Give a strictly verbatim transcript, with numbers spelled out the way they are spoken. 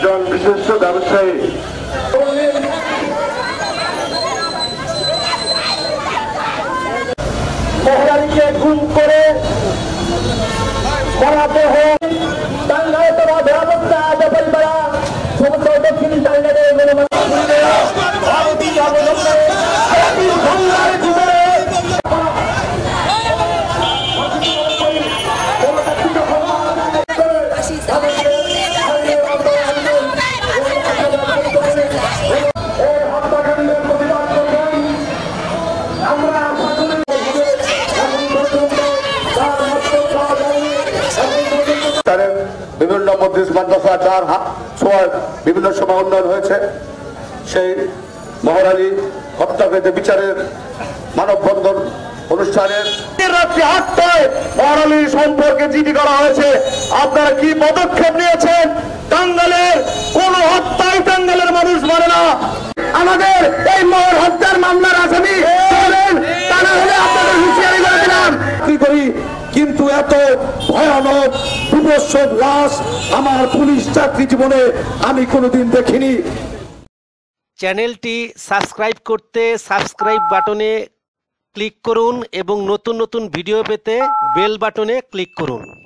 একজন বিশিষ্ট ব্যবসায়ী মহিলাকে গুম করে মরাদেহ টাঙ্গাইলে তোরা ভয়াবস্থা আজ পরিবার সমস্ত দক্ষিণ টাঙ্গাইলে বিভিন্ন মসজিদ মাদ্রাসা যার ছোঁয়ার বিভিন্ন সময় উন্নয়ন হয়েছে, সেই মহরালী হত্যাকারীদের বিচারের মানববন্ধন অনুষ্ঠানের রাত্রি আটটায় মহরালী সম্পর্কে জিডি করা হয়েছে। আপনারা কি পদক্ষেপ নিয়েছেন? টাঙ্গাইলের কোন হত্যায় টাঙ্গাইলের মানুষ মানে না। আমাদের এই মহর হত্যার মামলার আসামি তা না হলে আপনাদের হুঁশিয়ারি করে দিলাম কি করি। কিন্তু এত ভয়ানক বিভৎস লাশ আমার পুলিশ চাকরি জীবনে আমি কোনোদিন দেখিনি। চ্যানেলটি সাবস্ক্রাইব করতে সাবস্ক্রাইব বাটনে ক্লিক করুন এবং নতুন নতুন ভিডিও পেতে বেল বাটনে ক্লিক করুন।